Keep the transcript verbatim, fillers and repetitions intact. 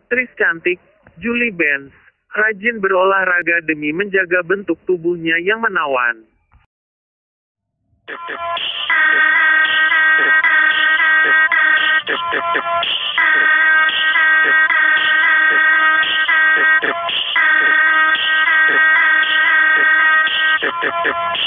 Aktris cantik, Julie Benz, rajin berolahraga demi menjaga bentuk tubuhnya yang menawan. Tip, tip.